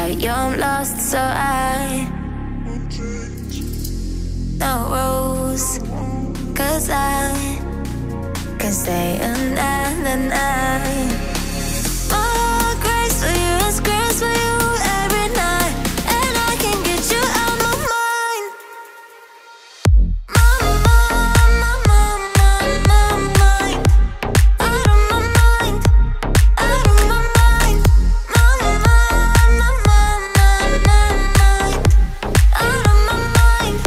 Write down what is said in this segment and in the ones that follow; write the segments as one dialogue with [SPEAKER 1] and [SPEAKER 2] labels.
[SPEAKER 1] Without you I'm lost, so I no rules, cause day and night. Oh, grace for you, it's grace for you every night, and I can get you out my mind. My mind, out of my mind, out of my mind. My mind, out of my mind, out of my mind.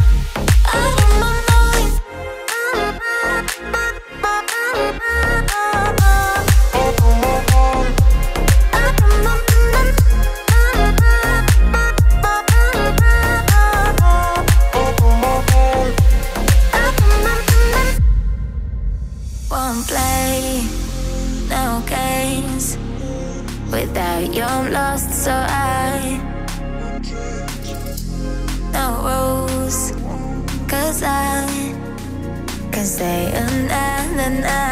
[SPEAKER 1] Won't play no games. Without you I'm lost, so I no rules, cause day and night.